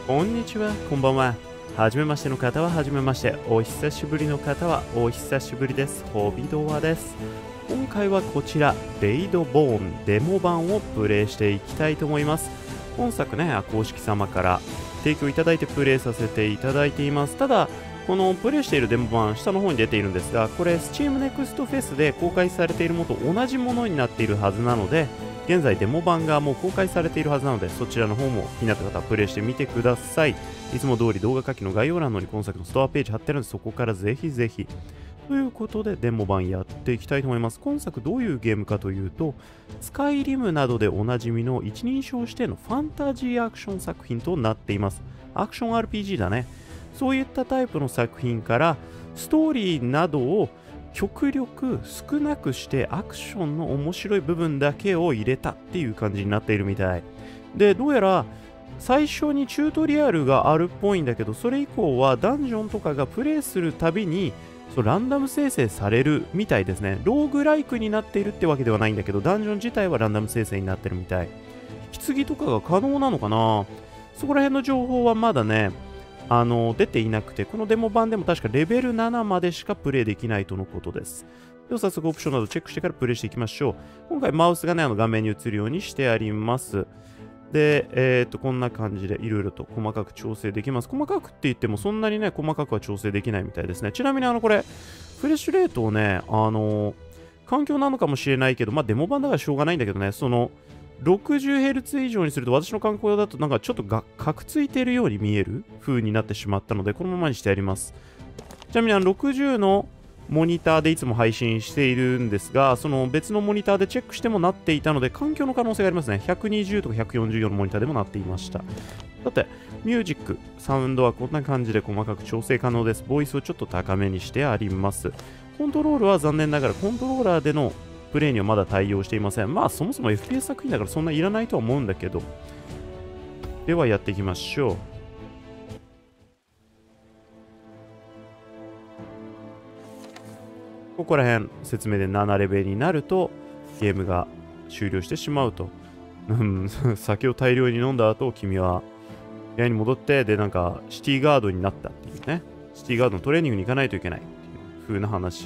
こんにちは、こんばんは。はじめましての方ははじめまして。お久しぶりの方はお久しぶりです。ホビドワです。今回はこちら、レイドボーンデモ版をプレイしていきたいと思います。本作ね、公式様から提供いただいてプレイさせていただいています。ただ、このプレイしているデモ版、下の方に出ているんですが、これ Steam Next Fest で公開されているものと同じものになっているはずなので、現在デモ版がもう公開されているはずなので、そちらの方も気になった方はプレイしてみてください。いつも通り動画下記の概要欄のに今作のストアページ貼ってるので、そこからぜひぜひ。ということで、デモ版やっていきたいと思います。今作どういうゲームかというと、スカイリムなどでおなじみの一人称視点のファンタジーアクション作品となっています。アクション RPG だね。そういったタイプの作品から、ストーリーなどを極力少なくしてアクションの面白い部分だけを入れたっていう感じになっているみたいで、どうやら最初にチュートリアルがあるっぽいんだけど、それ以降はダンジョンとかがプレイするたびにランダム生成されるみたいですね。ローグライクになっているってわけではないんだけど、ダンジョン自体はランダム生成になってるみたい。引き継ぎとかが可能なのかな。そこら辺の情報はまだね出ていなくて、このデモ版でも確かレベル7までしかプレイできないとのことです。では早速オプションなどチェックしてからプレイしていきましょう。今回マウスがね、画面に映るようにしてあります。で、こんな感じでいろいろと細かく調整できます。細かくって言ってもそんなにね、細かくは調整できないみたいですね。ちなみにこれ、フレッシュレートをね、環境なのかもしれないけど、まあデモ版だからしょうがないんだけどね、60Hz 以上にすると私の環境だとなんかちょっとカクついているように見える風になってしまったので、このままにしてあります。ちなみに60のモニターでいつも配信しているんですが、その別のモニターでチェックしてもなっていたので、環境の可能性がありますね。120とか144のモニターでもなっていました。さて、ミュージック、サウンドはこんな感じで細かく調整可能です。ボイスをちょっと高めにしてあります。コントロールは残念ながらコントローラーでのプレイにはまだ対応していません。まあそもそも FPS 作品だからそんないらないとは思うんだけど。ではやっていきましょう。ここら辺説明で7レベルになるとゲームが終了してしまうと。酒を大量に飲んだ後、君は部屋に戻って、でなんかシティガードになったっていうね。シティガードのトレーニングに行かないといけないっていう風な話。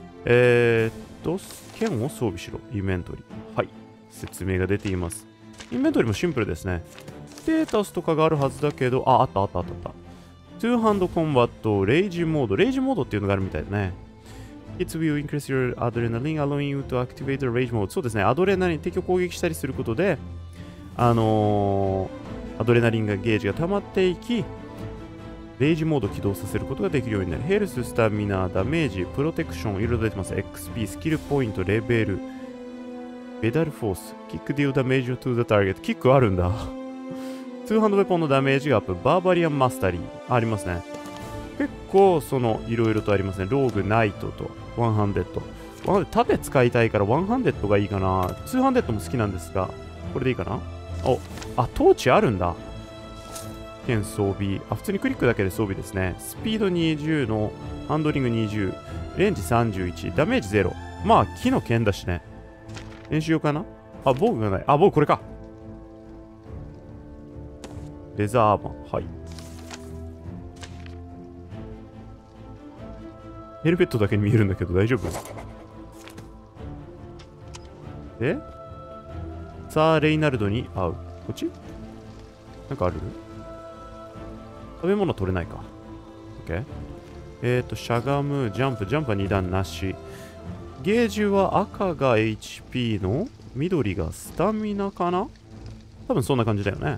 剣を装備しろ。インベントリー。はい。説明が出ています。インベントリーもシンプルですね。ステータスとかがあるはずだけど、あった。トゥーハンドコンバット、レイジモード。レイジモードっていうのがあるみたいだね。It will increase your adrenaline, allowing you to activate the rage mode. そうですね。アドレナリン、敵を攻撃したりすることで、アドレナリンがゲージが溜まっていき、レイジモードを起動させることができるようになる。ヘルス、スタミナ、ダメージ、プロテクション、いろいろ出てます。XP、スキルポイント、レベル、ペダルフォース、キックディオダメージ to the target。キックあるんだ。ツーハンドウェポンのダメージがアップ。バーバリアンマスタリー。ありますね。結構、いろいろとありますね。ローグ、ナイトと、ワンハンデッド。盾使いたいからワンハンデッドがいいかな。ツーハンデッドも好きなんですが、これでいいかな。トーチあるんだ。剣装備。普通にクリックだけで装備ですね。スピード20の、ハンドリング20、レンジ31、ダメージ0。まあ、木の剣だしね。練習用かな。防具がない。防具これか。レザーアーマー。はい。ヘルメットだけに見えるんだけど大丈夫？でさあ、レイナルドに会う。こっちなんかある？食べ物取れないか。OK。しゃがむ、ジャンプは2段なし。ゲージは赤が HP の、緑がスタミナかな？多分そんな感じだよね。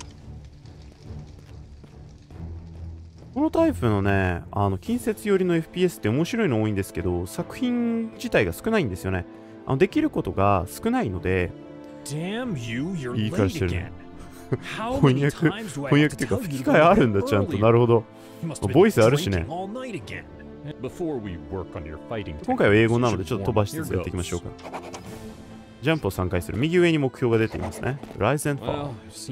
このタイプのね、近接寄りの FPS って面白いの多いんですけど、作品自体が少ないんですよね。できることが少ないので、いい顔してるね。翻訳っていうか吹き替えあるんだ、ちゃんと。なるほど。ボイスあるしね。今回は英語なのでちょっと飛ばしつつやっていきましょうか。ジャンプを3回する。右上に目標が出ていますね。Rise and Fall。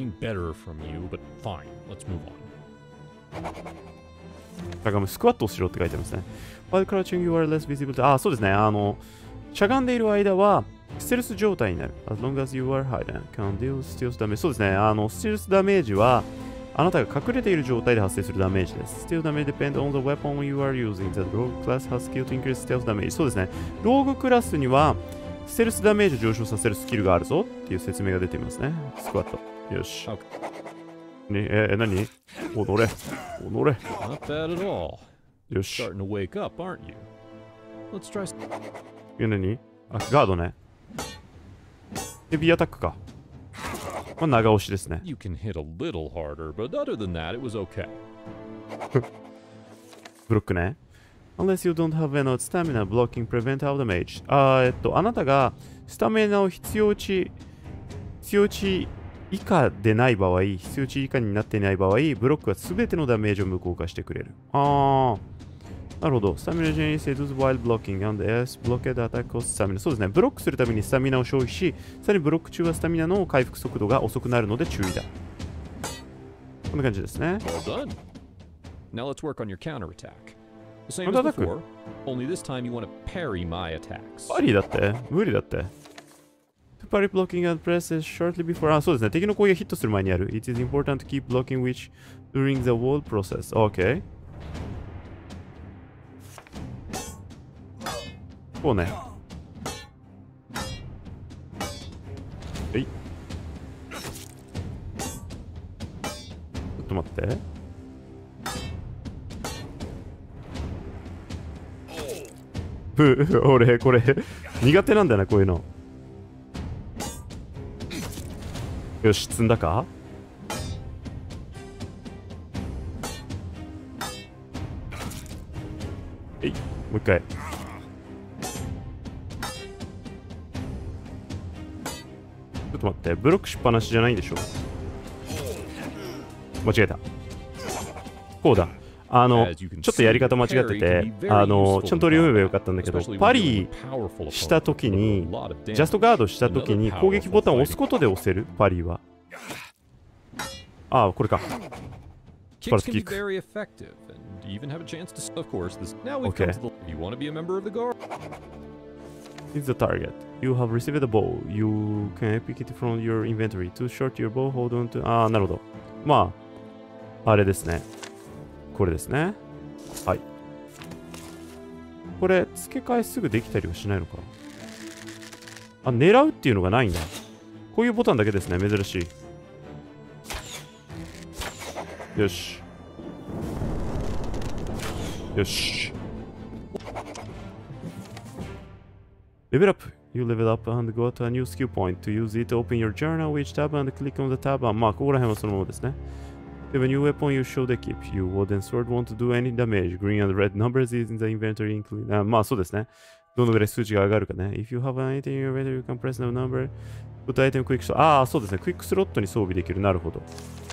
しゃがむ、スクワットをしろって書いてますね。While crouching, you are less visible. そうですね。しゃがんでいる間は、ステルス状態になる。As long as you are hidden, can deal stealth damage. そうですね。ステルスダメージは、 あなたが隠れている状態で発生するダメージです。Stealth damage depends on the weapon you are using. The rogue class has skill to increase stealth damage. そうですね。ローグクラスには、ステルスダメージを上昇させるスキルがあるぞっていう説明が出ていますね。スクワット。よし。何踊れ。踊れ。 Not bad at all. よし。 Starting to wake up, aren't you? Let's try. 何あ、ガードね。ヘビーアタックか。まあ、長押しですね。 You can hit a little harder, but other than that, it was okay. ブロックね。Unless you don't have enough stamina, blocking prevent out damage. あなたがスタミナを必要値以下でない場合、必要値以下になっていない場合、ブロックは全てのダメージを無効化してくれる。なるほど。スタミナジェニーセドゥズ while blocking and S blocked attack cost stamina。そうですね。ブロックするためにスタミナを消費し、さらにブロック中はスタミナの回復速度が遅くなるので注意だ。こんな感じですね。 Well done. Now let's work on your counterattack. The same as before, only this time you want to parry my attacks. パリだって無理だって。Parry blocking and presses shortly before. そうですね。敵の攻撃がヒットする前にやる。It is important to keep blocking which during the wall process. OK。こうね。はい。ちょっと待って。俺、これ、苦手なんだよな、こういうの。よし、積んだか？はい、もう一回。ちょっと待って、ブロックしっぱなしじゃないんでしょ？間違えた。こうだ。ちょっとやり方間違ってて、ちゃんと読めばよかったんだけど、パリしたときに、ジャストガードしたときに攻撃ボタンを押すことで押せる、パリは。これか。スパルスキック。Is the target. You have received a bow. You can pick it from your inventory. To short your bow, hold on to... なるほど。まあ、あれですね。これですね。はい。これ、付け替えすぐできたりはしないのか。狙うっていうのがないんだ。こういうボタンだけですね。珍しい。よし。よし。Level up. You level up and go to a new skill point. To use it, open your journal, which tab, and click on the tab. まあ、ここら辺はそのままですね。If a new weapon you should equip, your wooden sword won't do any damage. Green and red numbers is in the inventory include. まあそうですね。どのぐらい数値が上がるかね。If you have an item in your inventory, you can press the number. Put item quick slot. そうですね。クイックスロットに装備できる。なるほど。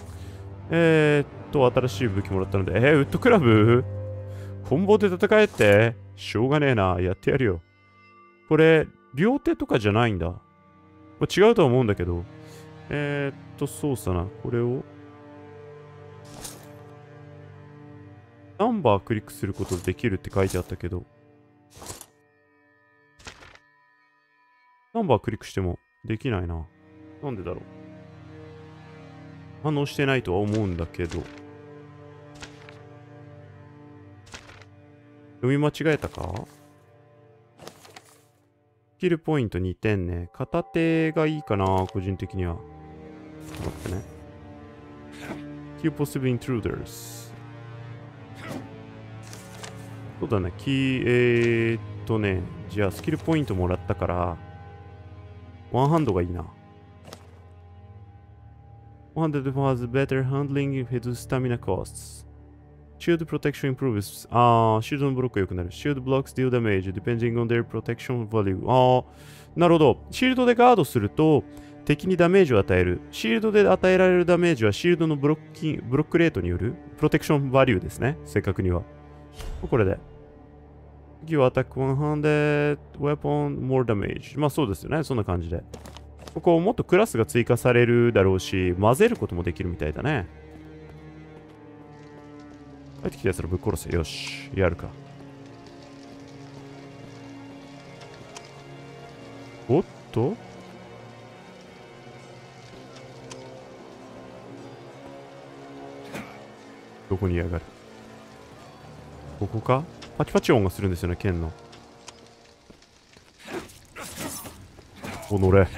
新しい武器もらったので。ウッドクラブコンボで戦えって。しょうがねえな。やってやるよ。これ、両手とかじゃないんだ。まあ、違うとは思うんだけど。そうさな。これを。ナンバークリックすることできるって書いてあったけど、ナンバークリックしてもできないな。なんでだろう。反応してないとは思うんだけど。読み間違えたか？スキルポイント2点ね。片手がいいかな、個人的には。ちょっと待ってね。Few possible intruders。そうだね、じゃあスキルポイントもらったから、ワンハンドがいいな。One that has better handling with stamina costs. Shield protection improves. シールドのブロックが良くなる。Shield blocks deal damage depending on their protection value. なるほど。シールドでガードすると敵にダメージを与える。シールドで与えられるダメージはシールドのブロックレートによるプロテクションバリューですね。正確には。これで。次はアタック100 weapon more damage。まあそうですよね。そんな感じで。ここもっとクラスが追加されるだろうし、混ぜることもできるみたいだね。入ってきたやつらぶっ殺せ。よし。やるか。おっとどこにいやがる。ここか。パチパチ音がするんですよね、剣の。お乗れ。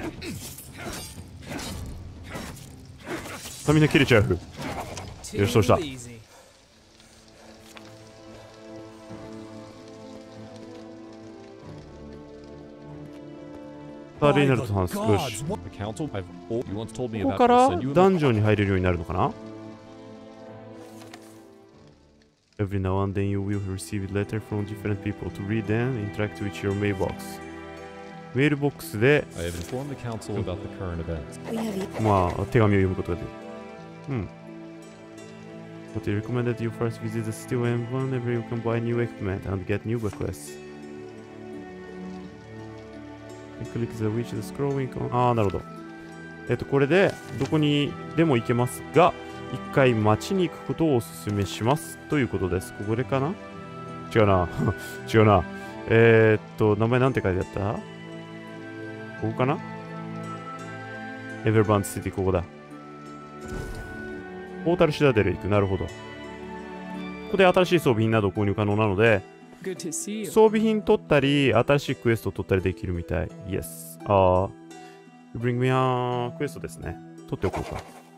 さあみんな切れちゃう。よし、どうした。さあレイナルドさん、よし。ここからダンジョンに入れるようになるのかな。Every now and then you will receive a letter from different people to read and interact with your mailbox。メールボックスで、まあ、手紙を読むことができる。うん。But I recommend that you first visit the store and whenever you can buy new equipment and get new requests. Click the which the scrolling on. ああ、なるほど。これで、どこにでも行けますが、一回街に行くことをお勧めしますということです。ここでかな。違うな。違うな。名前なんて書いてあった。ここかな。エヴェルバンドシティ、ここだ。ポータルシダデル行く。なるほど。ここで新しい装備品など購入可能なので、装備品取ったり、新しいクエスト取ったりできるみたい。Yes。Bring me a クエストですね。取っておこうか。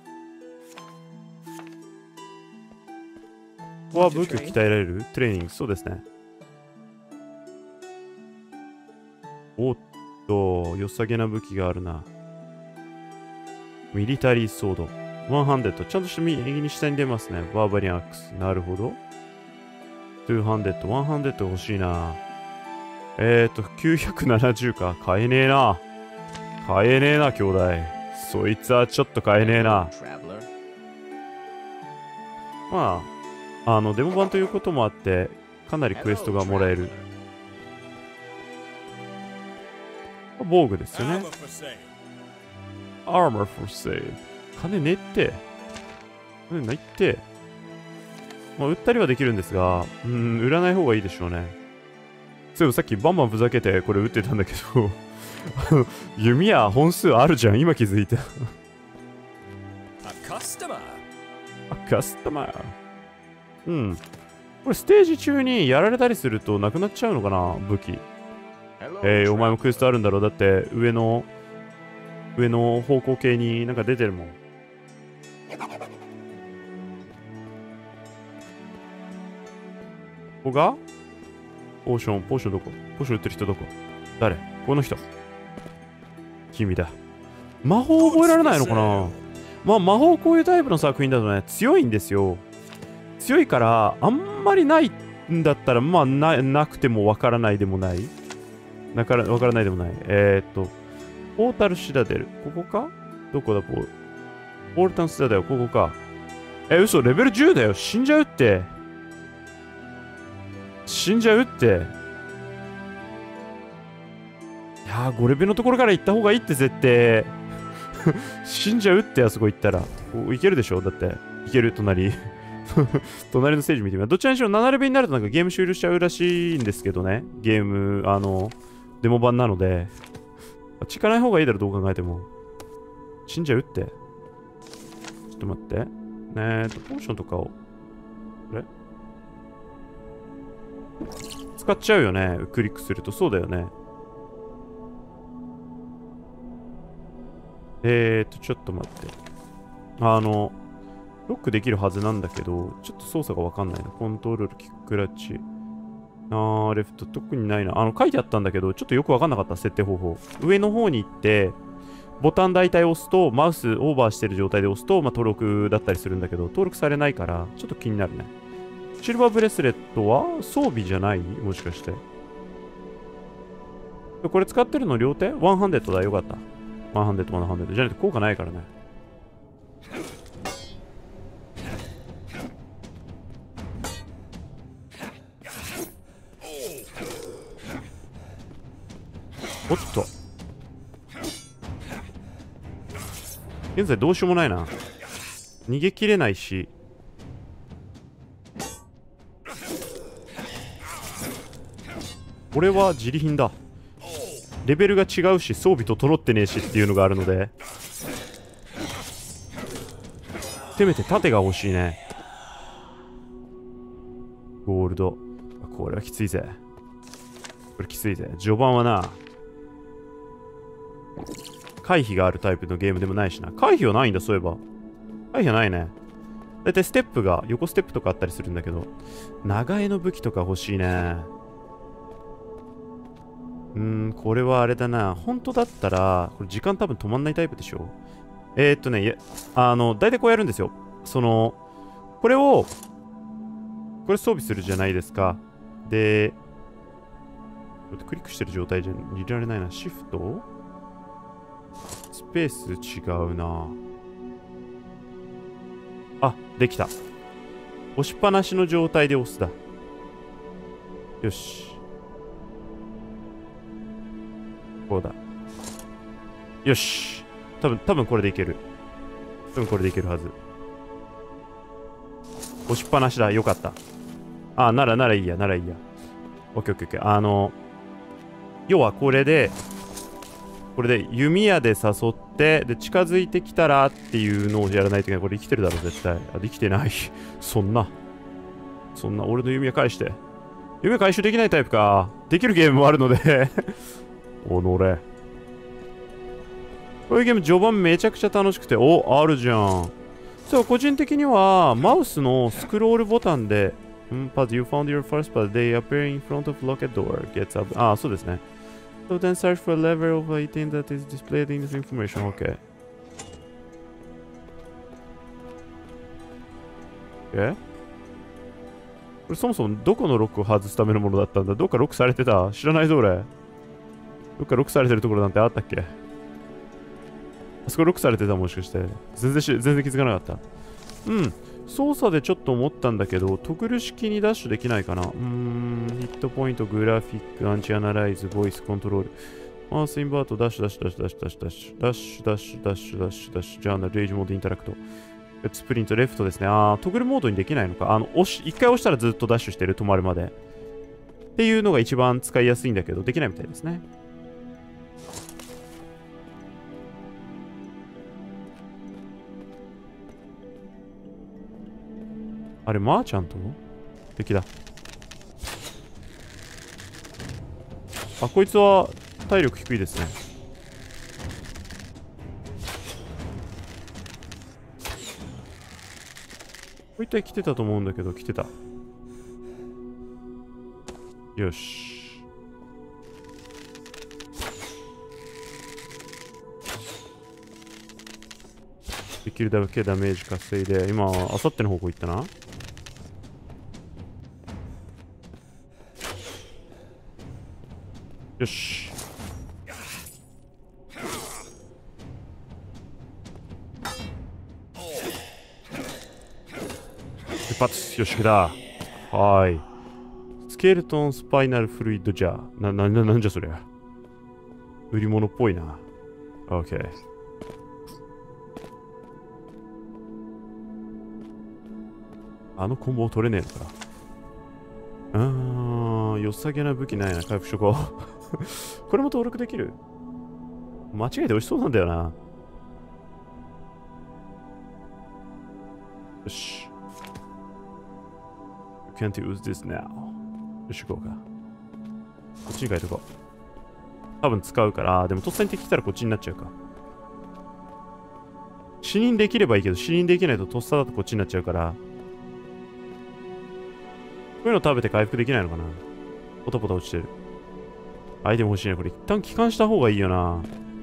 ここは武器を鍛えられるトレーニング。そうですね。おっと、良さげな武器があるな。ミリタリーソード。100。ちゃんとして右に下に出ますね。バーバリアンアックス。なるほど。200。100欲しいな。970か。買えねえな。買えねえな、兄弟。そいつはちょっと買えねえな。まあ、デモ版ということもあって、かなりクエストがもらえる。防具ですよね。Armor for sale。金ねって。金ないって。まあ、売ったりはできるんですが、売らない方がいいでしょうね。そういえばさっきバンバンふざけてこれ打ってたんだけど、弓矢本数あるじゃん。今気づいた。カスタマー。うん。これステージ中にやられたりするとなくなっちゃうのかな、武器。お前もクエストあるんだろう。だって上の方向系になんか出てるもん。ここがポーションどこ？ポーション売ってる人どこ？誰？この人。君だ。魔法覚えられないのかな。まあ魔法こういうタイプの作品だとね、強いんですよ。強いから、あんまりないんだったら、まあなくてもわからないでもない。わからないでもない。ポータルシダデル。ここか？どこだ、ポールタンシダデル。ここか。嘘、レベル10だよ。死んじゃうって。死んじゃうって。いやー、5レベルのところから行った方がいいって絶対。死んじゃうって、あそこ行ったら。いけるでしょだって。いける、隣。隣のステージ見てみよう。どちらにしろ7レベルになるとなんかゲーム終了しちゃうらしいんですけどね。ゲーム、デモ版なので。あっち行かない方がいいだろ、どう考えても。死んじゃうって。ちょっと待って。ポーションとかを。あれ使っちゃうよね。クリックすると。そうだよね。ちょっと待って。ロックできるはずなんだけど、ちょっと操作がわかんないな。コントロール、キックラッチ。レフト、特にないな。書いてあったんだけど、ちょっとよくわかんなかった、設定方法。上の方に行って、ボタン大体押すと、マウスオーバーしてる状態で押すと、まあ、登録だったりするんだけど、登録されないから、ちょっと気になるね。シルバーブレスレットは装備じゃない？もしかして。これ使ってるの両手 ?100 だ。よかった。100。じゃないと効果ないからね。おっと。現在どうしようもないな。逃げきれないし。俺は自利品だ。レベルが違うし装備と揃ってねえしっていうのがあるので、せめて盾が欲しいね。 ゴールド。これはきついぜ。これきついぜ。序盤はな、回避があるタイプのゲームでもないしな。回避はないんだ、そういえば。回避はないね。だいたいステップが、横ステップとかあったりするんだけど、長江の武器とか欲しいね。これはあれだな。本当だったら、これ時間多分止まんないタイプでしょ。いや、だいたいこうやるんですよ。これを、これ装備するじゃないですか。で、クリックしてる状態じゃ入れられないな。シフトスペース違うな。あ、できた。押しっぱなしの状態で押すだ。よし。こうだ。よし。多分これでいける。多分これでいけるはず。押しっぱなしだ。よかった。あ、ならいいや。オッケーオッケーオッケー。要はこれで弓矢で誘って、で、近づいてきたらっていうのをやらないといけない。これ生きてるだろ、絶対。あ、できてない。そんな、俺の弓矢返して。弓矢回収できないタイプか。できるゲームもあるので。おのれ。こういうゲーム序盤めちゃくちゃ楽しくて、あるじゃん。そう、個人的には、マウスのスクロールボタンで、Pad, you found your first pad. They appear in front of locket door. Gets up. あ、そうですね。So then search for a level of item that is displayed in this information. OK。これそもそもどこのロックを外すためのものだったんだ？どっかロックされてた？知らないぞ俺。どっかロックされてるところなんてあったっけ？あそこロックされてたもしかして。全然気づかなかった。操作でちょっと思ったんだけど、トグル式にダッシュできないかな。ヒットポイント、グラフィック、アンチアナライズ、ボイスコントロール。マウスインバート、ダッシュ、ジャーナル、レイジモード、インタラクト。スプリント、レフトですね。トグルモードにできないのか。一回押したらずっとダッシュしてる、止まるまで。っていうのが一番使いやすいんだけど、できないみたいですね。あれ、マーチャント敵だ。あ、こいつは体力低いですね。こいつは来てたと思うんだけど、来てた。よし。できるだけダメージ稼いで、今、あさっての方向行ったな。よし。出発。よし、来た。はーい。スケルトンスパイナルフルイッドジャー。なんじゃそりゃ。売り物っぽいな。オッケー。あのコンボを取れねえのか。良さげな武器ないな。回復しとこう。これも登録できる？間違えて押しそうなんだよな。よし。You can't use this now. よし、行こうか。こっちに変えとこう。多分使うから、でもとっさに敵来たらこっちになっちゃうか。死認できればいいけど、死認できないととっさだとこっちになっちゃうから。こういうの食べて回復できないのかな？ポタポタ落ちてる。アイテム欲しいね。これ一旦帰還した方がいいよな。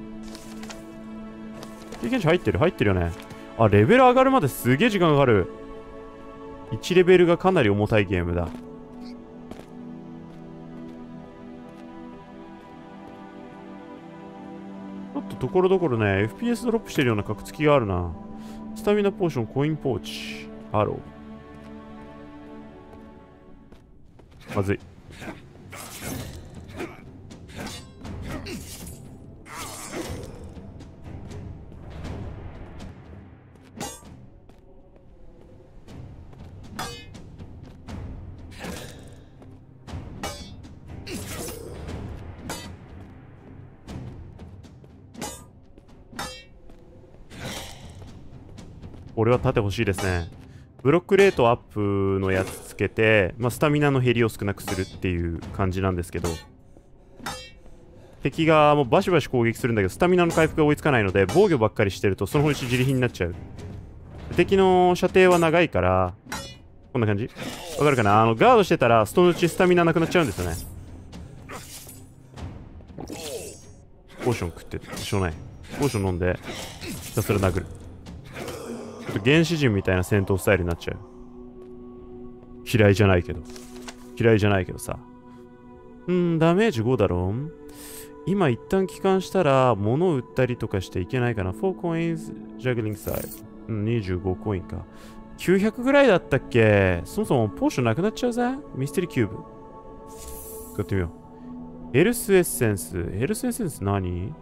経験値入ってるよね。あ、レベル上がるまですげえ時間かかる。1レベルがかなり重たいゲームだ。ちょっとところどころね、FPS ドロップしてるようなカクつきがあるな。スタミナポーション、コインポーチ。ハロー。まずい。俺は盾欲しいですね。 ブロックレートアップのやつつけて、まあ、スタミナの減りを少なくするっていう感じなんですけど、敵がもうバシバシ攻撃するんだけど、スタミナの回復が追いつかないので、防御ばっかりしてるとそのうち自利品になっちゃう。敵の射程は長いから、こんな感じわかるかな。ガードしてたらそのうちスタミナなくなっちゃうんですよね。ポーション食ってしょうがない。ポーション飲んでひたすら殴る。ちょっと原始人みたいな戦闘スタイルになっちゃう。嫌いじゃないけどさ。ダメージ5だろ。今一旦帰還したら物を売ったりとかしていけないかな。4 coins juggling side。25コインか。900ぐらいだったっけ。そもそもポーションなくなっちゃうぜ。ミステリーキューブ使ってみよう。ヘルスエッセンス何？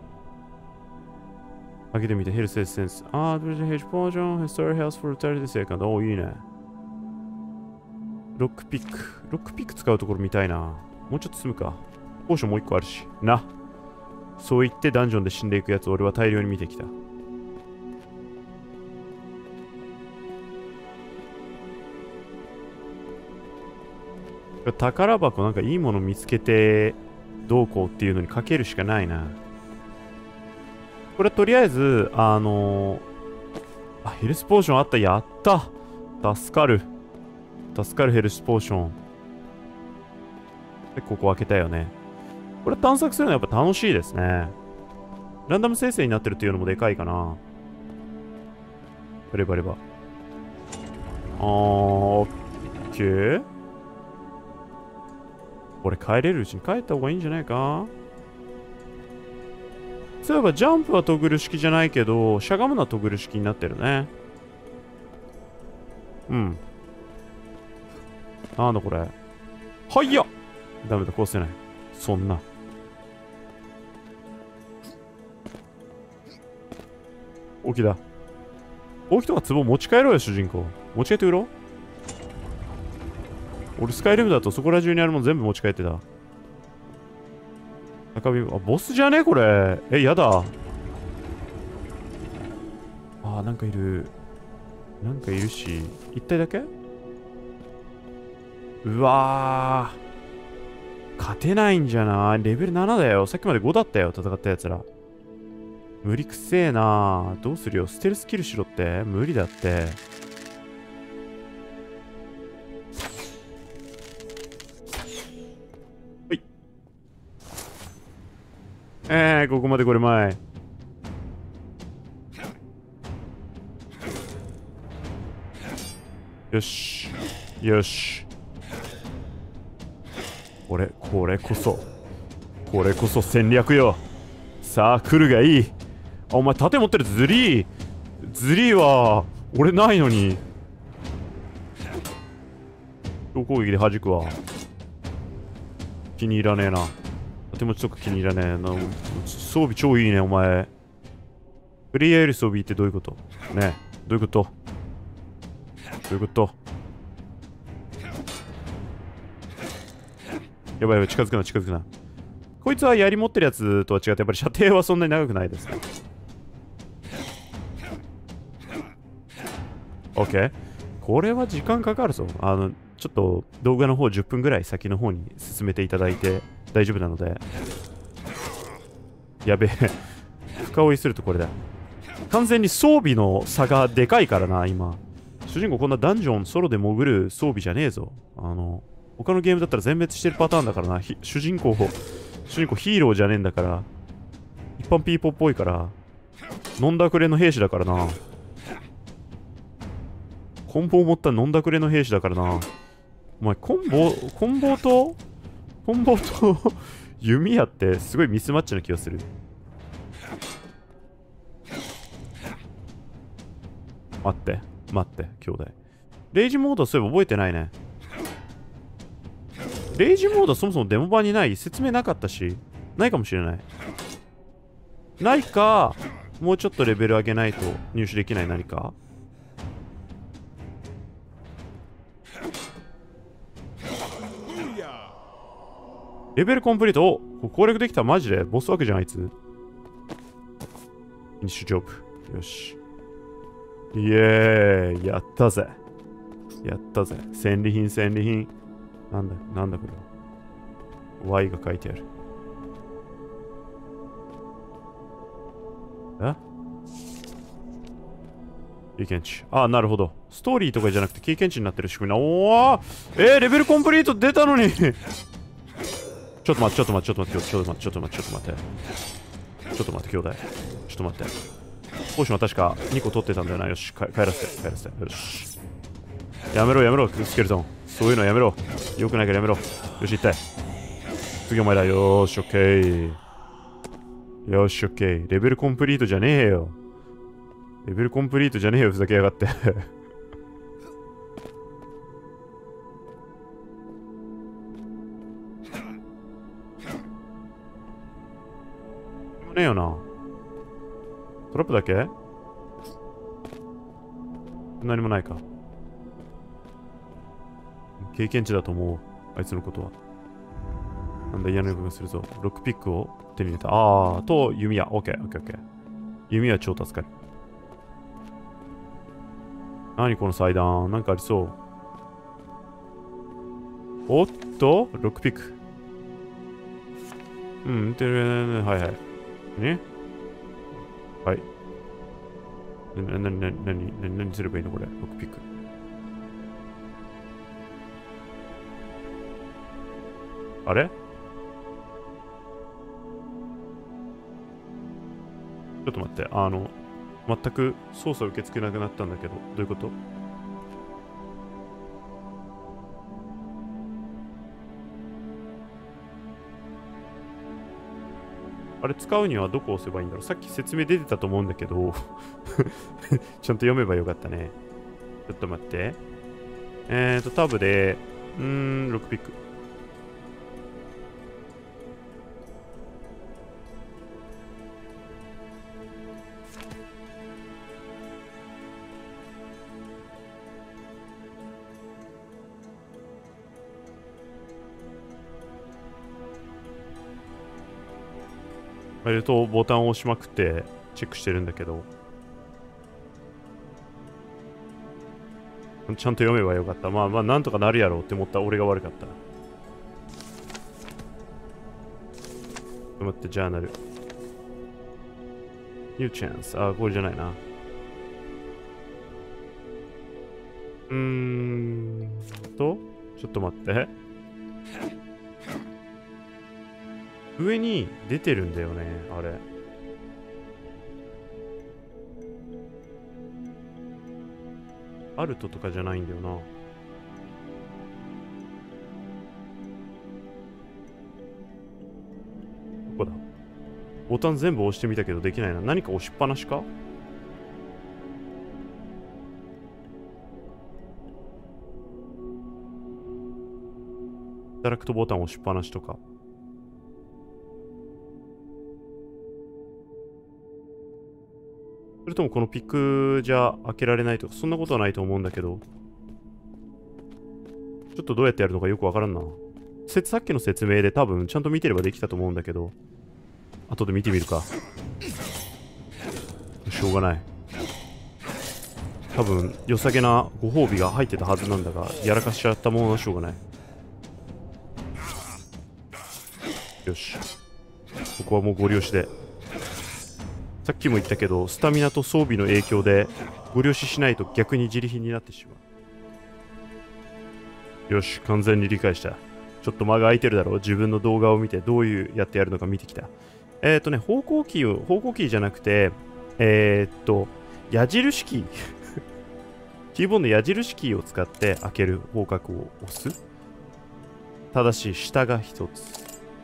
開けてみて、ヘルスエッセンス。ヘッジポーション、ヘストリーヘルスフォルタリティセカンド。おー、いいね。ロックピック使うところ見たいな。もうちょっと進むか。ポーションもう一個あるし。な。そう言ってダンジョンで死んでいくやつ、俺は大量に見てきた。宝箱なんかいいもの見つけてどうこうっていうのにかけるしかないな。これとりあえずヘルスポーションあった。やった。助かるヘルスポーションで、ここ開けたよね。これ探索するのはやっぱ楽しいですね。ランダム生成になってるっていうのもでかいかな。レバオッケー。俺帰れるうちに帰った方がいいんじゃないか。そういえばジャンプはトグル式じゃないけど、しゃがむのはトグル式になってるね。なんだこれ。はいや、ダメだ、こうせない。そんな。起きだ。起きとか壺持ち帰ろうよ、主人公。持ち帰ってくろ。俺スカイリムだとそこら中にあるもん全部持ち帰ってた。ボスじゃねこれ。やだ。なんかいるし。一体だけ。うわー、勝てないんじゃない。レベル7だよ。さっきまで5だったよ、戦ったやつら。無理くせえな。どうするよ。ステルスキルしろって。無理だって。ここまでこれ前。よし。これこそ戦略よ。さあ、来るがいい。お前盾持ってる。ズリーは俺ないのに。超攻撃で弾くわ。気に入らねえな。手持ちとか気に入らねえな。装備超いいね、お前。プレイヤーより装備ってどういうことね。どういうことやばい、近づくな。こいつは槍持ってるやつとは違って、やっぱり射程はそんなに長くないですね。OK。これは時間かかるぞ。ちょっと動画の方10分ぐらい先の方に進めていただいて大丈夫なので。やべえ。深追いするとこれだ。完全に装備の差がでかいからな、今。主人公こんなダンジョンソロで潜る装備じゃねえぞ。他のゲームだったら全滅してるパターンだからな。主人公ヒーローじゃねえんだから。一般ピーポーっぽいから。飲んだくれの兵士だからな。コンボを持った飲んだくれの兵士だからな。お前コンボと弓矢ってすごいミスマッチな気がする。待って兄弟。レイジモードそういえば覚えてないね。レイジモードそもそもデモ版にない。説明なかったし。ないかもしれない。ないか、もうちょっとレベル上げないと入手できない何か。レベルコンプリート。攻略できた。マジでボス枠じゃんあいつ。フィニッシュジョブ。よし。イエーイ、やったぜ。 やったぜ。戦利品、戦利品。なんだこれは。Y が書いてある。経験値。あ、なるほど。ストーリーとかじゃなくて経験値になってる仕組みな。おーレベルコンプリート出たのにちょっと待って、兄弟。ちょっと待って、兄弟。ちょっと待って。ポーションは確か2個取ってたんだよな。よし、帰らせて。よし。やめろ、スケルトン。そういうのやめろ。よくないからやめろ。よし、行ったい。次お前だ。よーし、オッケー。よし、オッケー。レベルコンプリートじゃねえよ。ふざけやがって。ねえよな。トラップだけ何もないか。経験値だと思う。あいつのことは。なんだ嫌な予感がするぞ。ロックピックを手に入れた。と弓矢。オッケー。弓矢超助かる。何この祭壇。なんかありそう。おっとロックピック。はい。ねはい。何すればいいのこれ。ロックピック。あれちょっと待って。全く操作受け付けなくなったんだけど、どういうこと？あれ使うにはどこを押せばいいんだろう。さっき説明出てたと思うんだけどちゃんと読めばよかったね。ちょっと待って。タブで、ロックピック。ボタンを押しまくってチェックしてるんだけど、ちゃんと読めばよかった。まあなんとかなるやろうって思った俺が悪かった。待って、ジャーナル。New chance。これじゃないな。ちょっと待って。上に出てるんだよね、あれ。アルトとかじゃないんだよな。どこだ？ボタン全部押してみたけどできないな。何か押しっぱなしか？インタラクトボタン押しっぱなしとか。それともこのピックじゃ開けられないとか、そんなことはないと思うんだけど。ちょっとどうやってやるのかよくわからんな。さっきの説明で多分ちゃんと見てればできたと思うんだけど。後で見てみるか。しょうがない。多分良さげなご褒美が入ってたはずなんだが、やらかしちゃったものはしょうがない。よし。ここはもうご利用しで。さっきも言ったけど、スタミナと装備の影響でご了承しないと逆に自利品になってしまう。よし、完全に理解した。ちょっと間が空いてるだろう。自分の動画を見てどういうやってやるのか見てきた。方向キーじゃなくて、矢印キーキーボードの矢印キーを使って開ける方角を押す。ただし、下が一つ。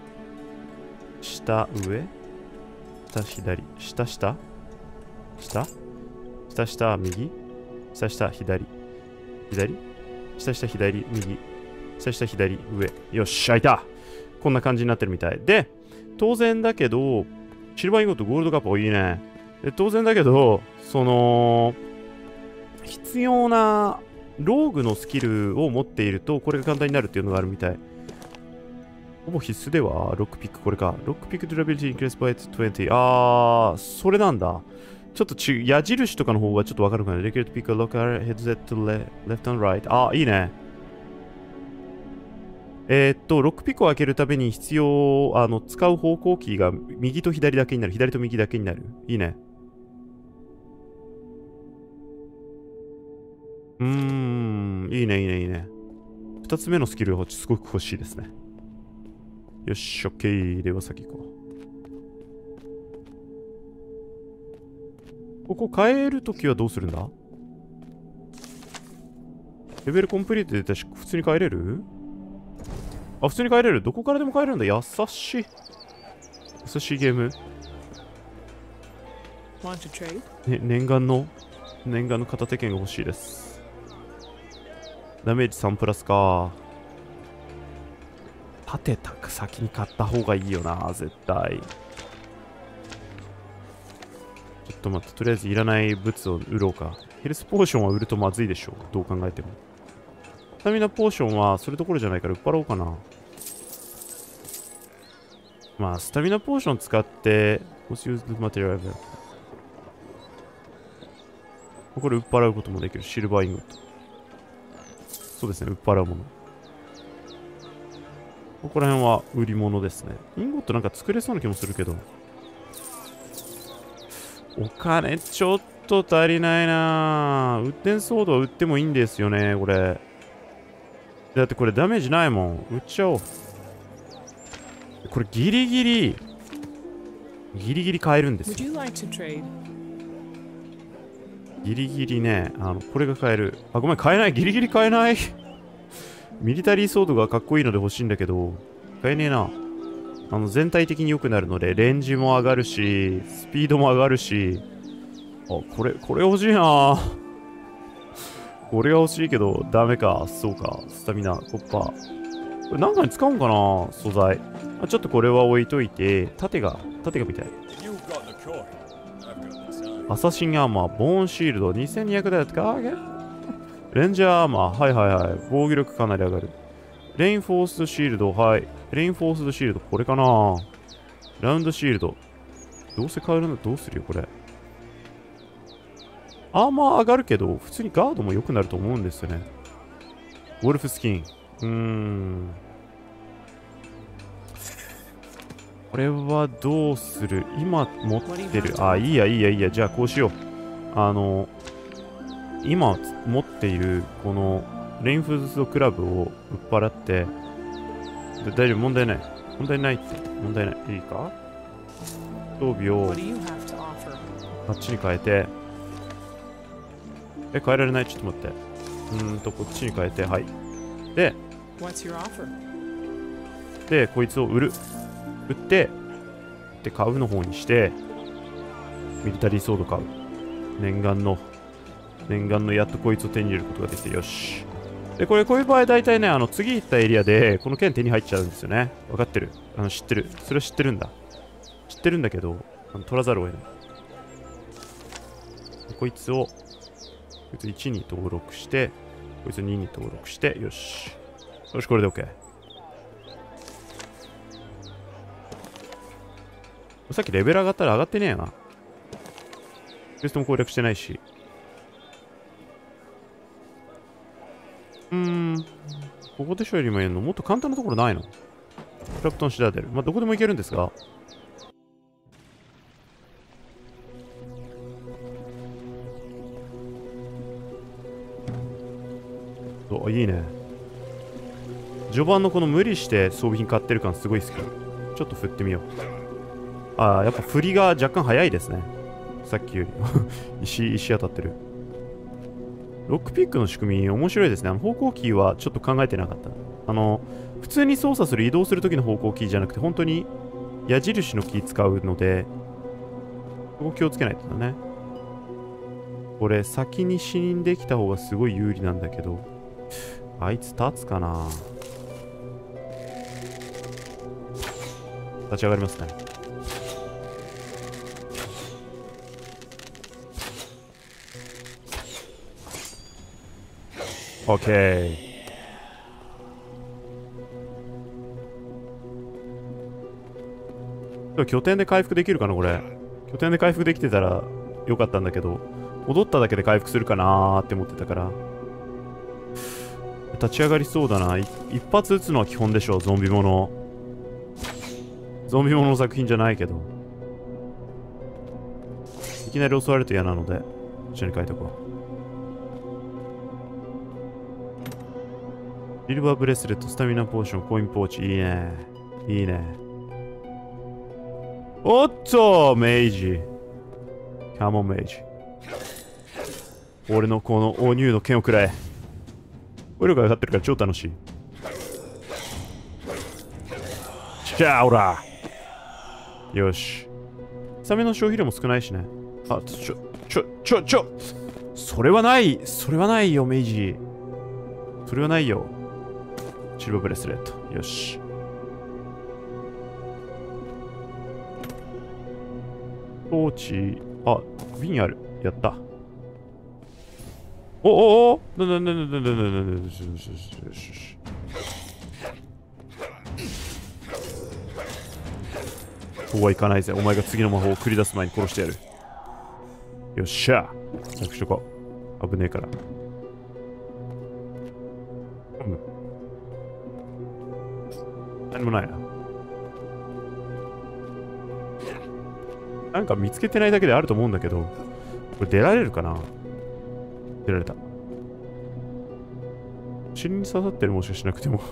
下上下左下下下下下右下下左左下下左右下下左上。よし、開いた。こんな感じになってるみたいで、当然だけどシルバーインゴットゴールドカップいいね。で当然だけど、その必要なローグのスキルを持っているとこれが簡単になるっていうのがあるみたい。ほぼ必須では、ロックピック、これか。ロックピックドゥラビリティインクレスバイツ20。それなんだ。 ちょっと矢印とかの方がちょっとわかるかな。できるとピック、ロッカー、ヘッドセット、left and right。あ、いいね。ロックピックを開けるために必要、使う方向キーが右と左だけになる。左と右だけになる。いいね。いいね、いいね、いいね。二つ目のスキルがすごく欲しいですね。よし、OK。では先行こう。ここ変えるときはどうするんだ？レベルコンプリートで普通に変えれる？あ、普通に変えれる。どこからでも変えるんだ。優しい。優しいゲーム。ね、念願の片手剣が欲しいです。ダメージ3プラスか。盾たく先に買った方がいいよな、絶対。ちょっと待って、とりあえずいらない物を売ろうか。ヘルスポーションは売るとまずいでしょ。どう考えても。スタミナポーションはそれどころじゃないから売っ払おうかな。まあ、スタミナポーション使って、Most used material ever。これ売っ払うこともできる。シルバーインゴット。そうですね、売っ払うもの。ここら辺は売り物ですね。インゴットなんか作れそうな気もするけど。お金ちょっと足りないな。ウッデンソードは売ってもいいんですよね、これ。だってこれダメージないもん。売っちゃおう。これギリギリ買えるんですよ。ギリギリね、これが買える。あ、ごめん、買えない。ギリギリ買えない。ミリタリーソードがかっこいいので欲しいんだけど、買えねえな。全体的に良くなるので、レンジも上がるし、スピードも上がるし。あ、これ欲しいな。これが欲しいけど、ダメか。そうか。スタミナ、コッパー。これ何かに使うんかな、素材。ちょっとこれは置いといて、盾が見たい。アサシンアーマー、ボーンシールド、2200だよってか。レンジャーアーマー、はい。防御力かなり上がる。レインフォースドシールド、はい。レインフォースドシールド、これかな。ラウンドシールド。どうせ変えるのどうするよ、これ。アーマー上がるけど、普通にガードも良くなると思うんですよね。ウォルフスキン。これはどうする？今持ってる。あ、いいや。じゃあこうしよう。今持っているこのレインフーズドクラブを売っ払って、大丈夫、問題ない。問題ない。いいか？装備をあっちに変えて、変えられない。ちょっと待って。こっちに変えて、はい。で、こいつを売って、買うの方にして、ミリタリーソード買う。念願のやっとこいつを手に入れることができて、よし。で、こういう場合大体ね、次行ったエリアで、この剣手に入っちゃうんですよね。わかってる。知ってる。それは知ってるんだ。知ってるんだけど、取らざるを得ない。こいつ1に登録して、こいつ2に登録して、よし。よし、これで OK。さっきレベル上がったら上がってねえよな。クエストも攻略してないし。ここでしょよりもやるのもっと簡単なところないの？クラプトンシダーデル。まあ、どこでも行けるんですが。お、いいね。序盤のこの無理して装備品買ってる感すごい好き。ちょっと振ってみよう。ああ、やっぱ振りが若干早いですね。さっきより。石当たってる。ロックピックの仕組み面白いですね。方向キーはちょっと考えてなかった。普通に操作する移動するときの方向キーじゃなくて、本当に矢印のキー使うので、そこ気をつけないとだね。これ先に死んできた方がすごい有利なんだけど、あいつ立つかな？立ち上がりますね。OK。拠点で回復できるかな、これ。拠点で回復できてたらよかったんだけど、戻っただけで回復するかなーって思ってたから。立ち上がりそうだな。一発撃つのは基本でしょ、ゾンビもの。ゾンビものの作品じゃないけど。いきなり襲われると嫌なので、こっちに書いとこう。シルバーブレスレット、スタミナポーション、コインポーチ。いいね。いいね。おっとメイジ。カモンメイジ。俺のこのお乳の剣をくらえ。オイルが上がってるから超楽しい。シャーオラよし。スタミナの消費量も少ないしね。あ、それはないよ、メイジ。それはないよ。シルバーブレスレット。よし。トーチ、あ、瓶ある。やった。おそうはいかないぜ。お前が次の魔法を繰り出す前に殺してやる。よっしゃ。なくしとこう。危ねえから。何もないな。なんか見つけてないだけであると思うんだけど、これ出られるかな？出られた。尻に刺さってる、もしかしなくても。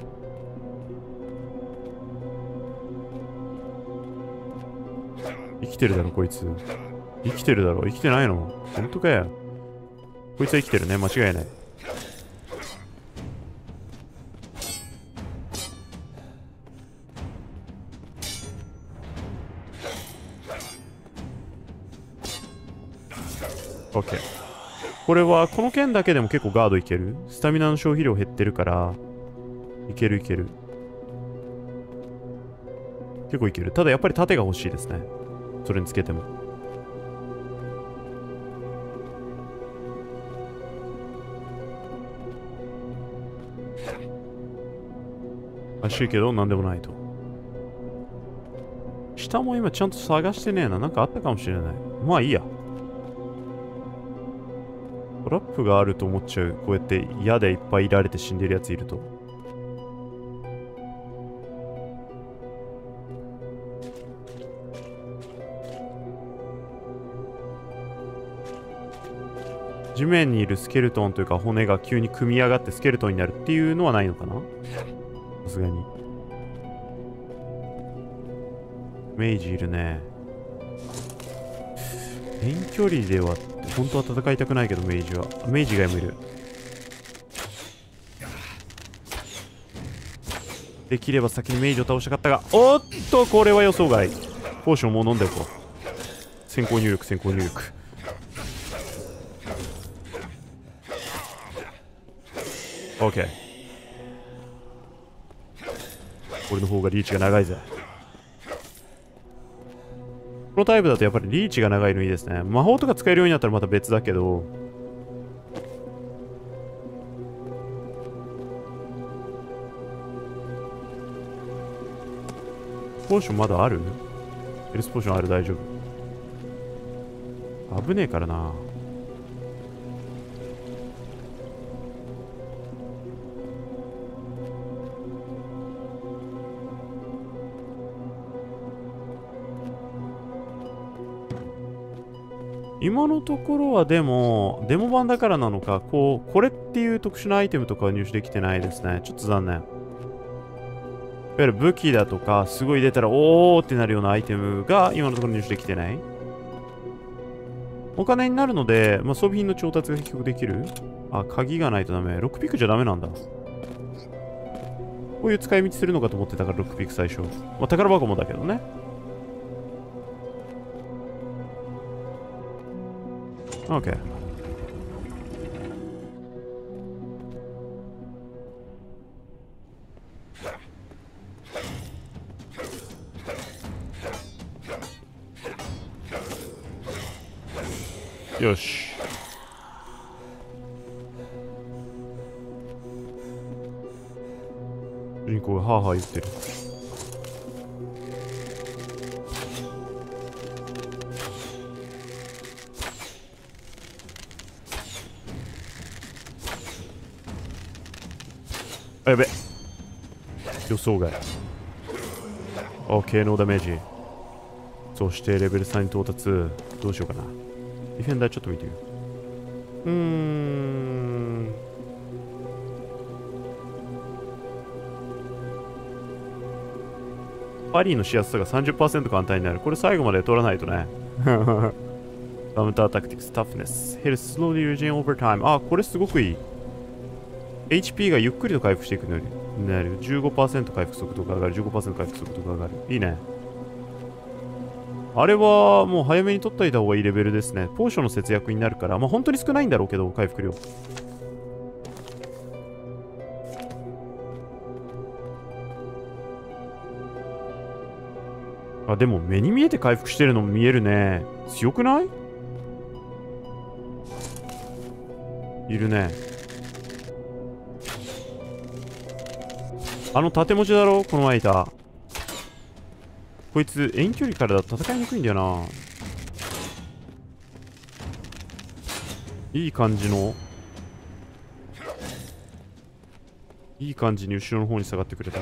生きてるだろ、こいつ。生きてるだろ。生きてないの？本当かよ。こいつは生きてるね。間違いない。OK。これは、この剣だけでも結構ガードいける。スタミナの消費量減ってるから、いけるいける。結構いける。ただやっぱり盾が欲しいですね。それにつけても。怪しいけど、なんでもないと。下も今ちゃんと探してねえな。なんかあったかもしれない。まあいいや。トラップがあると思っちゃう。こうやって矢でいっぱいいられて死んでるやついると。地面にいるスケルトンというか骨が急に組み上がってスケルトンになるっていうのはないのかな？さすがに。メイジいるね。遠距離では本当は戦いたくないけど、メイジは。メイジ以外もいる。できれば先にメイジを倒したかったが、おっと、これは予想外。ポーションもう飲んでおこう。先行入力、先行入力。OK。俺の方がリーチが長いぜ。このタイプだとやっぱりリーチが長いのいいですね。魔法とか使えるようになったらまた別だけど。ポーションまだある？エルスポーションある、大丈夫。危ねえからな。今のところはでも、デモ版だからなのか、これっていう特殊なアイテムとかは入手できてないですね。ちょっと残念。いわゆる武器だとか、すごい出たらおーってなるようなアイテムが今のところ入手できてない。お金になるので、まあ、装備品の調達が結局できる。あ、鍵がないとダメ。ロックピックじゃダメなんだ。こういう使い道するのかと思ってたから、ロックピック最初。まあ、宝箱もだけどね。OK。よし。主人公がハーハー言ってる。 あ、やべ。予想外。OK、ノーダメージ。そしてレベル3に到達。どうしようかな。ディフェンダーちょっと見てみよう。パリのしやすさが 30% 簡単になる。これ最後まで取らないとね。カウンタータクティクス、タフネス。ヘルス、スローリー、リジェン、オーバータイム。あ、これすごくいい。HP がゆっくりと回復していくのになる。15% 回復速度が上がる。15% 回復速度が上がる。いいね。あれはもう早めに取っといた方がいいレベルですね。ポーションの節約になるから。まあ本当に少ないんだろうけど、回復量。あ、でも目に見えて回復してるのも見えるね。強くない？いるね。あの盾持ちだろ？この前いた。こいつ遠距離からだと戦いにくいんだよな。いい感じに後ろの方に下がってくれた。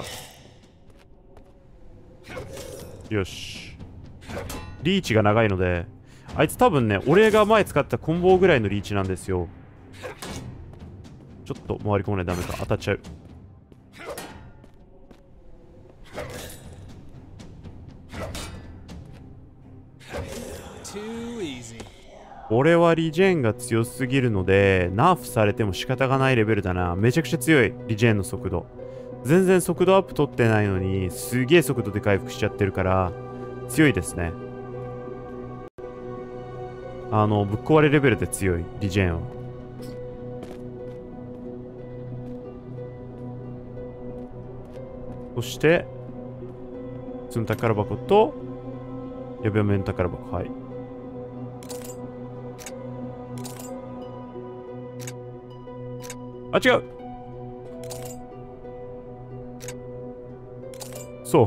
よし。リーチが長いので、あいつ多分ね、俺が前使ったコンボぐらいのリーチなんですよ。ちょっと回り込まないとダメか。当たっちゃう。俺はリジェーンが強すぎるので、ナーフされても仕方がないレベルだな。めちゃくちゃ強い、リジェーンの速度。全然速度アップ取ってないのに、すげえ速度で回復しちゃってるから、強いですね。ぶっ壊れレベルで強い、リジェーンは。そして、積ん宝箱と、やべやめん宝箱、はい。あ、違う。そう。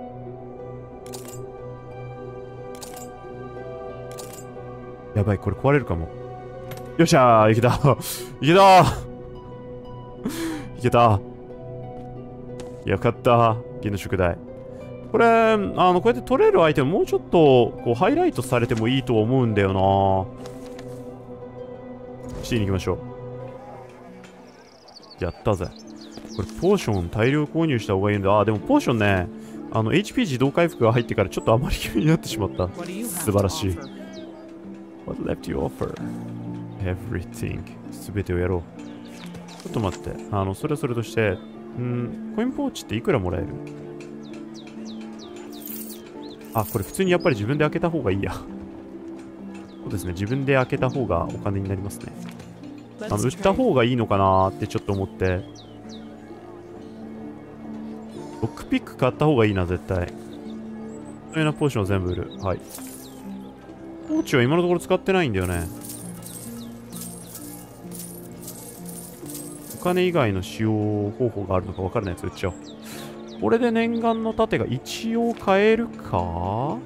やばい、これ壊れるかも。よっしゃー、いけた。いけたいけた。よかった。銀の宿題。これ、こうやって取れるアイテムもうちょっと、こう、ハイライトされてもいいと思うんだよな。C に行きましょう。やったぜ。これ、ポーション大量購入した方がいいんだ。でもポーションね、HP 自動回復が入ってからちょっとあまり気になってしまった。素晴らしい。What left you offer? Everything. すべてをやろう。ちょっと待って。それはそれとして、コインポーチっていくらもらえる？あ、これ普通にやっぱり自分で開けた方がいいや。そうですね。自分で開けた方がお金になりますね。売った方がいいのかなーってちょっと思って。ロックピック買った方がいいな、絶対。そういうなポーションを全部売る。はい。ポーチは今のところ使ってないんだよね。お金以外の使用方法があるのか分からないやつ売っちゃおう。これで念願の盾が一応買えるか？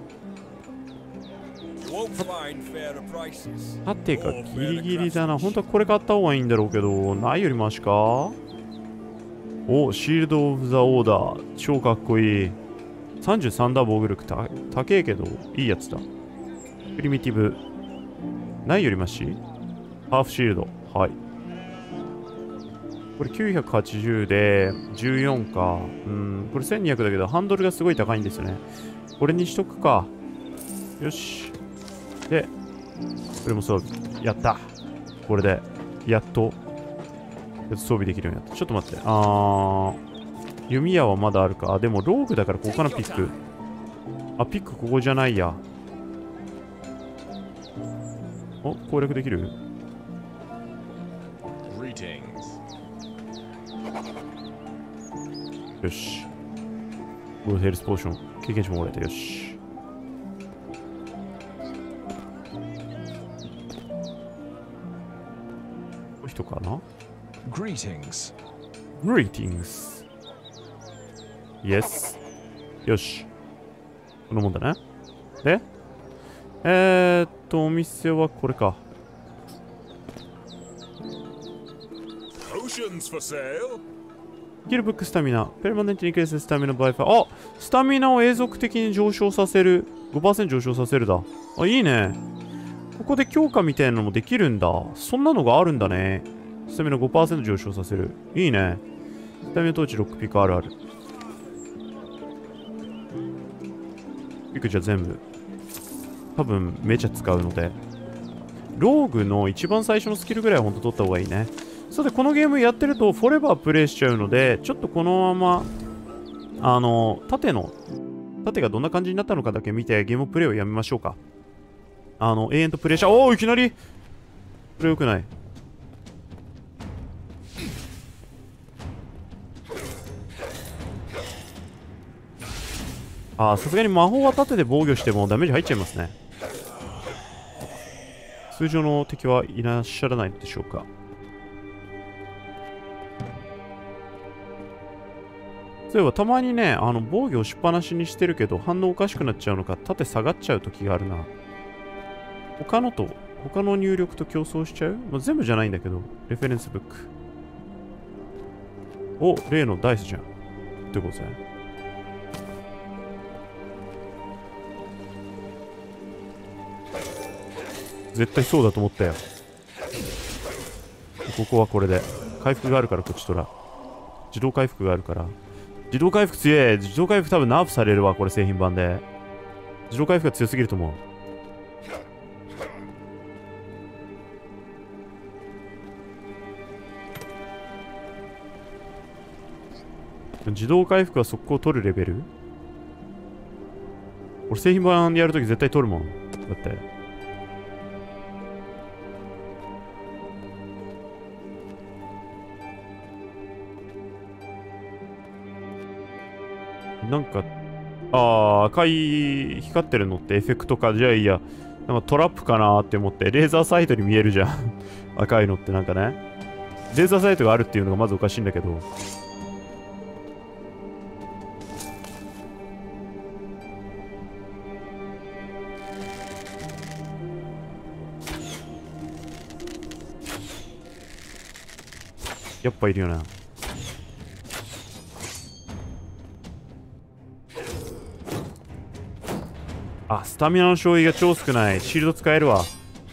盾がギリギリだな。本当はこれ買った方がいいんだろうけど、ないよりマシか？お、シールド・オブ・ザ・オーダー。超かっこいい。33だ、防御力。高えけど、いいやつだ。プリミティブ。ないよりマシ？ハーフシールド。はい。これ980で14か。これ1200だけど、ハンドルがすごい高いんですよね。これにしとくか。よし。で、これも装備。やった。これで、やっと、装備できるようになった。ちょっと待って。弓矢はまだあるか。でもローグだからここかな、ピック。あ、ピックここじゃないや。お、攻略できる？よし。ゴールドヘルスポーション。経験値ももらえた。よし。この人かな？ Greetings. Greetings. Yes. よし。このもんだね。でお店はこれか。 Potions for sale? キルブックスタミナ。ペルマネントにインクレススタミナバイファー。あ、スタミナを永続的に上昇させる。5% 上昇させるだ。あ、いいね。ここで強化みたいなのもできるんだ。そんなのがあるんだね。スタミナ 5% 上昇させる。いいね。スタミナトーチロックピックあるある。ピックじゃ全部。多分めちゃ使うので。ローグの一番最初のスキルぐらいはほんと取った方がいいね。さて、このゲームやってるとフォレバープレイしちゃうので、ちょっとこのまま、縦がどんな感じになったのかだけ見て、ゲームプレイをやめましょうか。永遠とプレイしちゃう。おー、いきなりこれ良くない。さすがに魔法は縦で防御してもダメージ入っちゃいますね。通常の敵はいらっしゃらないでしょうか。そういえばたまにね、防御をしっぱなしにしてるけど、反応おかしくなっちゃうのか、縦下がっちゃう時があるな。他の入力と競争しちゃう、全部じゃないんだけど、レフェレンスブック。お、例のダイスじゃん。ってことね。絶対そうだと思ったよ。ここはこれで。回復があるからこっちとら。自動回復があるから。自動回復強い。自動回復多分ナーフされるわ、これ製品版で。自動回復が強すぎると思う。自動回復は速攻取るレベル。俺製品版やるとき絶対取るもん。だって。なんか、赤い光ってるのってエフェクトか。じゃあいいや。なんかトラップかなーって思って、レーザーサイトに見えるじゃん。赤いのってなんかね。レーザーサイトがあるっていうのがまずおかしいんだけど。やっぱいるよな。スタミナの消費が超少ない。シールド使えるわ。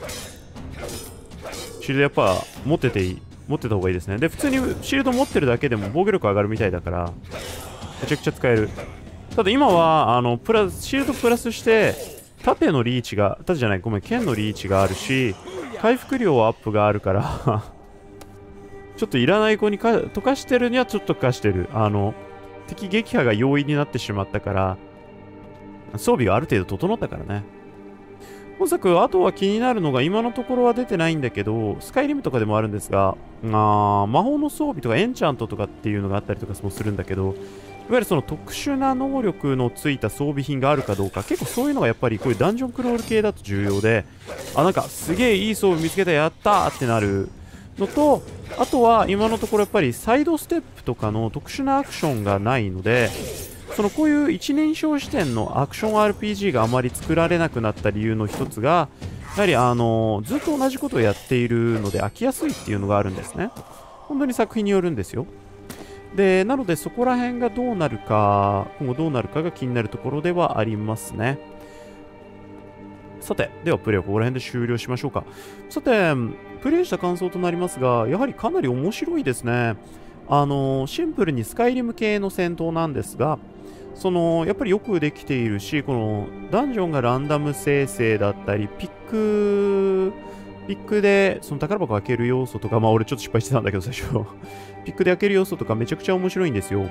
シールドやっぱ持ってた方がいいですね。で、普通にシールド持ってるだけでも防御力上がるみたいだから、めちゃくちゃ使える。ただ今は、シールドプラスして、縦のリーチが、縦じゃない、ごめん、剣のリーチがあるし、回復量アップがあるからちょっといらない子に溶かしてるにはちょっと溶かしてる。敵撃破が容易になってしまったから、装備がある程度整ったからね。本作、あとは気になるのが、今のところは出てないんだけど、スカイリムとかでもあるんですが、魔法の装備とかエンチャントとかっていうのがあったりとかもするんだけど、いわゆるその特殊な能力のついた装備品があるかどうか、結構そういうのがやっぱりこういうダンジョンクロール系だと重要で、なんかすげえいい装備見つけた、やったーってなるのと、あとは今のところやっぱりサイドステップとかの特殊なアクションがないので、こういう一人称視点のアクション RPG があまり作られなくなった理由の一つが、やはりずっと同じことをやっているので飽きやすいっていうのがあるんですね。本当に作品によるんですよ。で、なのでそこら辺がどうなるか、今後どうなるかが気になるところではありますね。さて、ではプレイはここら辺で終了しましょうか。さて、プレイした感想となりますが、やはりかなり面白いですね。シンプルにスカイリム系の戦闘なんですが、やっぱりよくできているし、このダンジョンがランダム生成だったり、ピックでその宝箱開ける要素とか、俺ちょっと失敗してたんだけど最初ピックで開ける要素とかめちゃくちゃ面白いんですよ。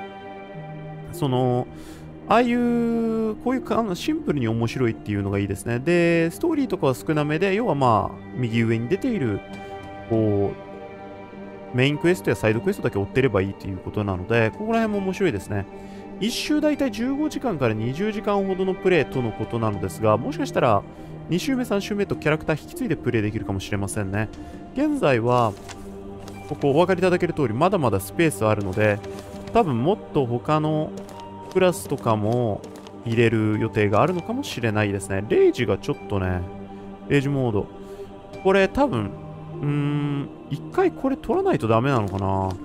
こういうシンプルに面白いっていうのがいいですね。で、ストーリーとかは少なめで、要は右上に出ている、メインクエストやサイドクエストだけ追ってればいいということなので、ここら辺も面白いですね。1周だいたい15時間から20時間ほどのプレイとのことなのですが、もしかしたら2周目、3周目とキャラクター引き継いでプレイできるかもしれませんね。現在は、ここお分かりいただける通り、まだまだスペースあるので、多分もっと他のクラスとかも入れる予定があるのかもしれないですね。レイジがちょっとね、レイジモード。これ多分、一回これ取らないとダメなのかな。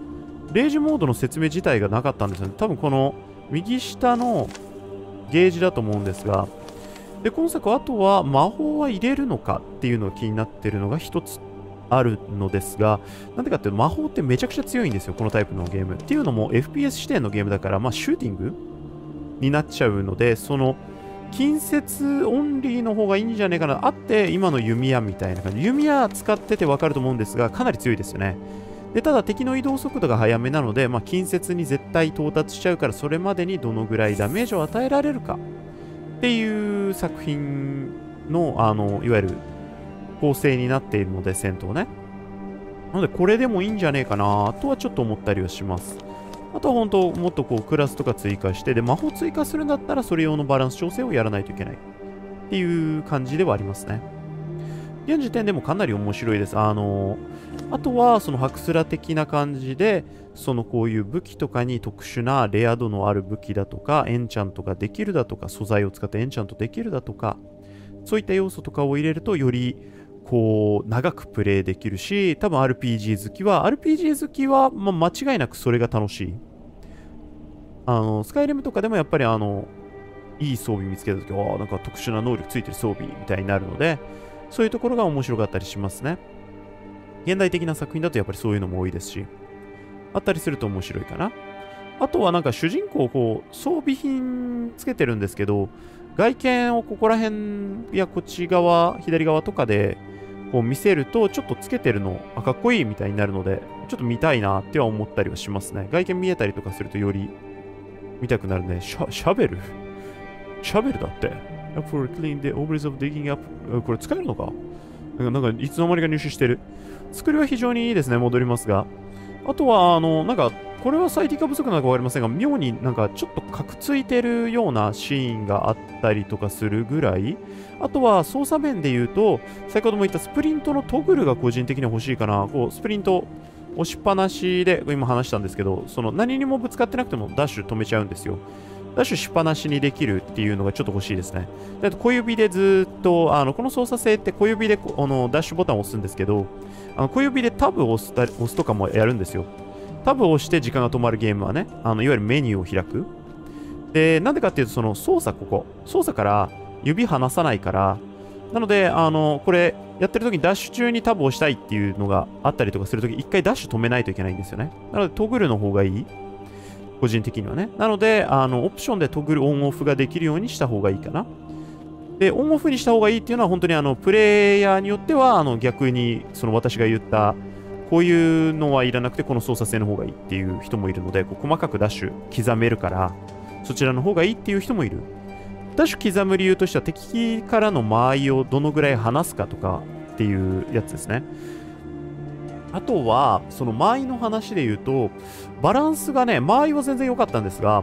レイジモードの説明自体がなかったんですよね。多分この右下のゲージだと思うんですが、で、今作、あとは魔法は入れるのかっていうのが気になってるのが一つあるのですが、なんでかっていうと魔法ってめちゃくちゃ強いんですよ、このタイプのゲーム。っていうのも FPS 指定のゲームだから、シューティングになっちゃうので、その近接オンリーの方がいいんじゃねえかな。あって、今の弓矢みたいな感じ。弓矢使っててわかると思うんですが、かなり強いですよね。で、ただ敵の移動速度が速めなので、近接に絶対到達しちゃうから、それまでにどのぐらいダメージを与えられるかっていう作品の、いわゆる構成になっているので、戦闘ね。なので、これでもいいんじゃねえかなとはちょっと思ったりはします。あとは本当、もっとこう、クラスとか追加して、で、魔法追加するんだったら、それ用のバランス調整をやらないといけないっていう感じではありますね。現時点でもかなり面白いです。あとは、そのハクスラ的な感じで、こういう武器とかに特殊なレア度のある武器だとか、エンチャントができるだとか、素材を使ってエンチャントできるだとか、そういった要素とかを入れると、より、こう、長くプレイできるし、多分 RPG 好きは、間違いなくそれが楽しい。スカイリムとかでもやっぱりいい装備見つけたとき、なんか特殊な能力ついてる装備みたいになるので、そういうところが面白かったりしますね。現代的な作品だとやっぱりそういうのも多いですし、あったりすると面白いかな。あとはなんか主人公、こう、装備品つけてるんですけど、外見をここら辺やこっち側、左側とかで、こう見せると、ちょっとつけてるの、かっこいいみたいになるので、ちょっと見たいなっては思ったりはしますね。外見見えたりとかするとより見たくなるね。シャベルだって。For clean the obelisk of digging up。これ使えるのかなんかいつの間にか入手してる。作りは非常にいいですね。戻りますが。あとは、なんか、これは最適化不足なのかわかりませんが、妙になんかちょっとカクついてるようなシーンがあったりとかするぐらい。あとは操作面で言うと、先ほども言ったスプリントのトグルが個人的に欲しいかな。こう、スプリント押しっぱなしで、今話したんですけど、何にもぶつかってなくてもダッシュ止めちゃうんですよ。ダッシュしっぱなしにできるっていうのがちょっと欲しいですね。で、小指でずっと、この操作性って小指でダッシュボタンを押すんですけど、小指でタブを押すとかもやるんですよ。タブを押して時間が止まるゲームはね、いわゆるメニューを開く。で、なんでかっていうと、操作から指離さないから、なので、これ、やってる時にダッシュ中にタブを押したいっていうのがあったりとかするとき、一回ダッシュ止めないといけないんですよね。なので、トグルの方がいい。個人的にはね。なので、オプションでトグルオンオフができるようにした方がいいかな。で、オンオフにした方がいいっていうのは、本当にプレイヤーによっては、逆に、私が言った、こういうのはいらなくて、この操作性の方がいいっていう人もいるので、細かくダッシュ刻めるから、そちらの方がいいっていう人もいる。ダッシュ刻む理由としては、敵からの間合いをどのぐらい離すかとかっていうやつですね。あとは、間合いの話で言うと、バランスがね、間合いは全然良かったんですが、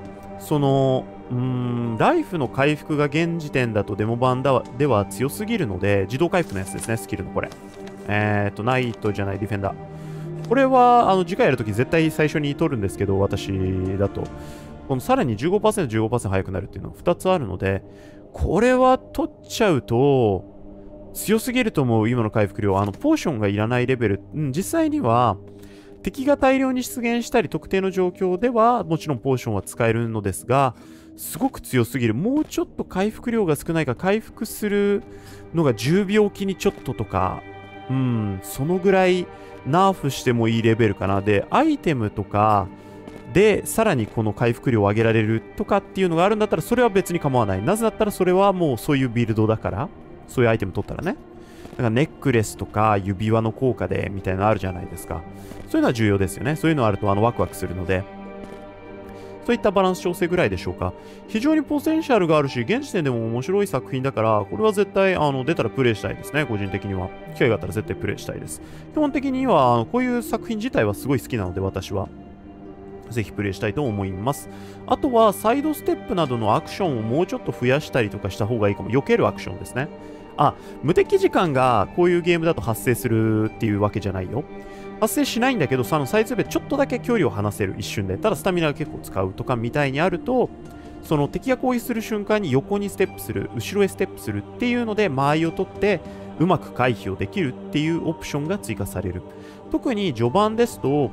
ライフの回復が現時点だとデモ版では強すぎるので、自動回復のやつですね、スキルのこれ。ナイトじゃない、ディフェンダー。これは、次回やるとき絶対最初に取るんですけど、私だと。このさらに 15%、15% 速くなるっていうのが2つあるので、これは取っちゃうと、強すぎると思う、今の回復量。ポーションがいらないレベル。実際には、敵が大量に出現したり、特定の状況では、もちろんポーションは使えるのですが、すごく強すぎる。もうちょっと回復量が少ないか、回復するのが10秒おきにちょっととか、そのぐらいナーフしてもいいレベルかな。で、アイテムとかで、さらにこの回復量を上げられるとかっていうのがあるんだったら、それは別に構わない。なぜだったらそれはもうそういうビルドだから、そういうアイテム取ったらね。だからネックレスとか指輪の効果でみたいなのあるじゃないですか。そういうのは重要ですよね。そういうのあるとワクワクするので。そういったバランス調整ぐらいでしょうか。非常にポテンシャルがあるし、現時点でも面白い作品だから、これは絶対出たらプレイしたいですね。個人的には。機会があったら絶対プレイしたいです。基本的にはこういう作品自体はすごい好きなので、私は。ぜひプレイしたいと思います。あとは、サイドステップなどのアクションをもうちょっと増やしたりとかした方がいいかも。避けるアクションですね。無敵時間がこういうゲームだと発生するっていうわけじゃないよ。発生しないんだけど、サイズでちょっとだけ距離を離せる、一瞬で。ただスタミナが結構使うとかみたいにあると、敵が攻撃する瞬間に横にステップする、後ろへステップするっていうので、間合いを取って、うまく回避をできるっていうオプションが追加される。特に序盤ですと、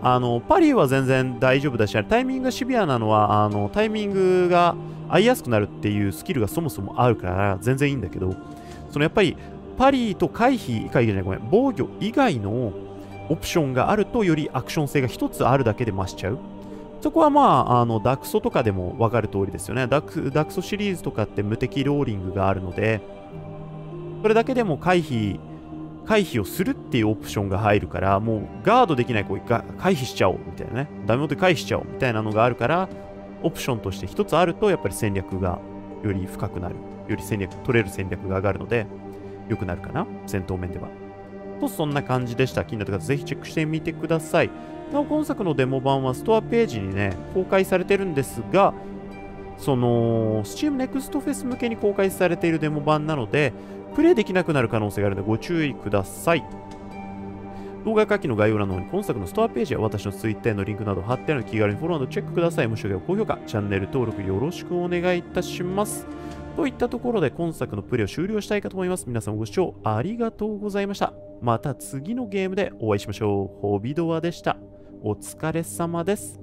パリは全然大丈夫だし、タイミングがシビアなのは、タイミングが合いやすくなるっていうスキルがそもそもあるから全然いいんだけど、やっぱりパリと回避じゃない、ごめん、防御以外のオプションがあるとよりアクション性が一つあるだけで増しちゃう。そこはダクソとかでも分かる通りですよね。ダクソシリーズとかって無敵ローリングがあるので、それだけでも回避をするっていうオプションが入るから、もうガードできない子が回避しちゃおうみたいなね。ダメ元で回避しちゃおうみたいなのがあるから、オプションとして一つあると、やっぱり戦略がより深くなる。より取れる戦略が上がるので、良くなるかな、戦闘面では。そんな感じでした。気になった方、ぜひチェックしてみてください。なお、今作のデモ版はストアページにね、公開されてるんですが、Steam Next Fest 向けに公開されているデモ版なので、プレイできなくなる可能性があるのでご注意ください。動画下記の概要欄の方に今作のストアページや私の Twitter のリンクなど貼ってあるので気軽にフォローなどチェックください。もしよければ高評価、チャンネル登録よろしくお願いいたします。といったところで今作のプレイを終了したいかと思います。皆さんご視聴ありがとうございました。また次のゲームでお会いしましょう。ホビドアでした。お疲れ様です。